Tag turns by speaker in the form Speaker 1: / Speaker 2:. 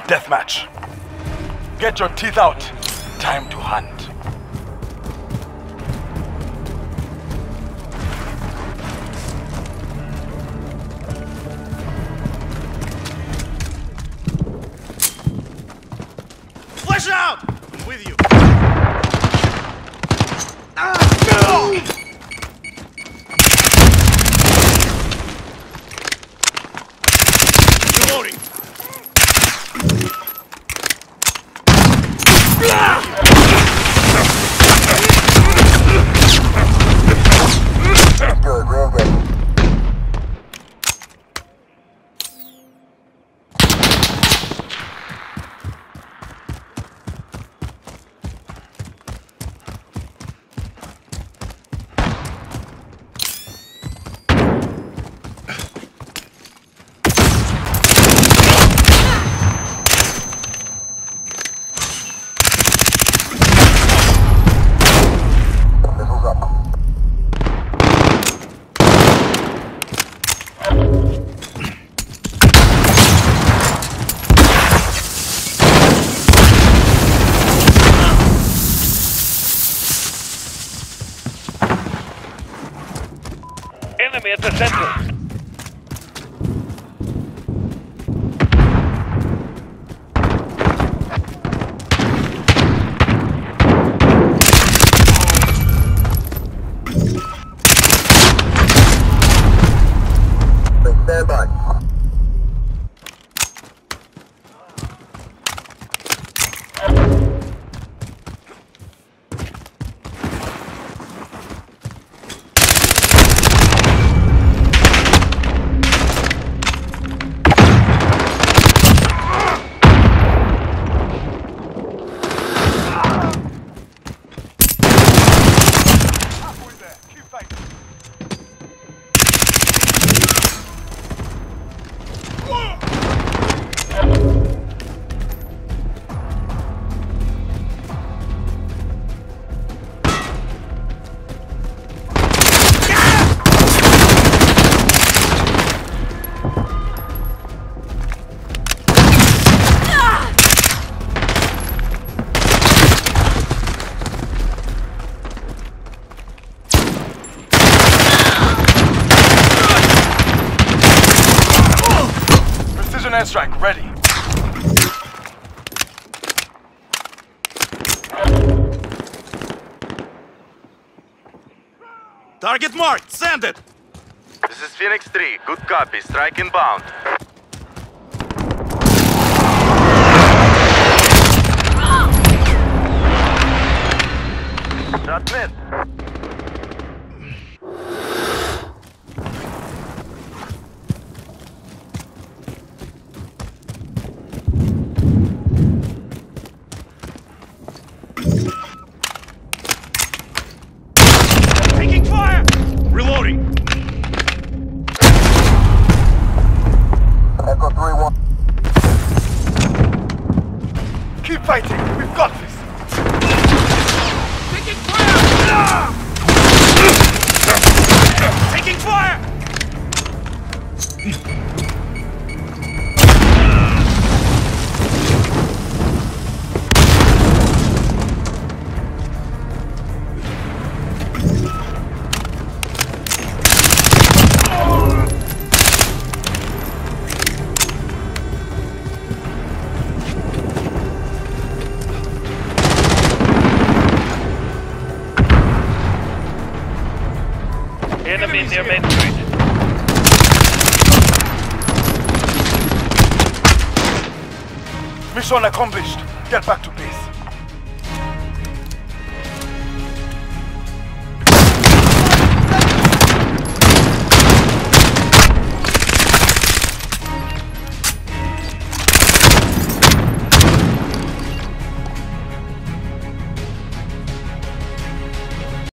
Speaker 1: Deathmatch. Get your teeth out. Time to hunt.
Speaker 2: Flash out! I'm with you. Reloading.
Speaker 3: Good, real good.
Speaker 4: Enemy at the center.
Speaker 3: Stand by.
Speaker 1: Airstrike ready.
Speaker 2: Target marked. Send it.
Speaker 5: This is Phoenix 3. Good copy. Strike inbound. Shot missed.
Speaker 2: Taking fire! Reloading.
Speaker 3: Echo 3-1.
Speaker 1: Keep fighting. We've got this.
Speaker 2: Taking fire! Taking fire!
Speaker 4: Enemy near Main Street.
Speaker 1: Mission accomplished. Get back to